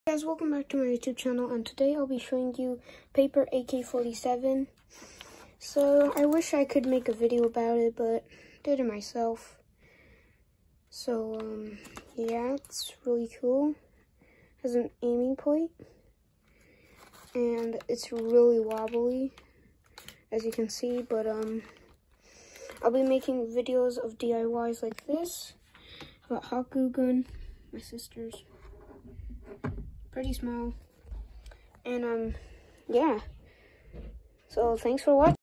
Hey guys, welcome back to my YouTube channel, and today I'll be showing you paper AK47. So I wish I could make a video about it, but did it myself. So yeah, it's really cool. Has an aiming point, and it's really wobbly, as you can see. But I'll be making videos of DIYs like this. About hot glue gun, my sister's. Pretty small. And yeah. So thanks for watching.